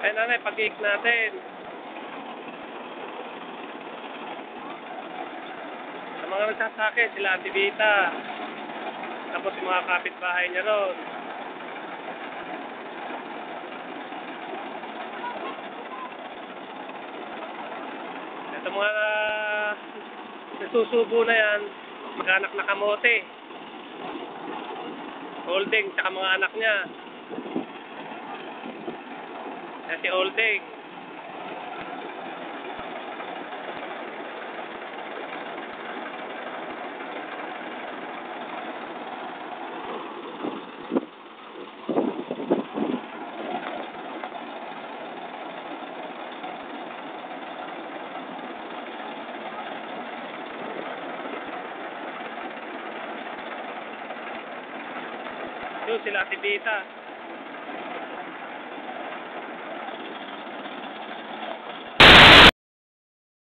Ay nanay, pag-iik natin. Sa mga nagsasakit, sila Ate Vita. Tapos mga kapitbahay niya ron. Ito mga nasusubo na yan, mag-anak na kamote. Holding, tsaka mga anak niya. Yan si Holding. Yun sila Ate Vita.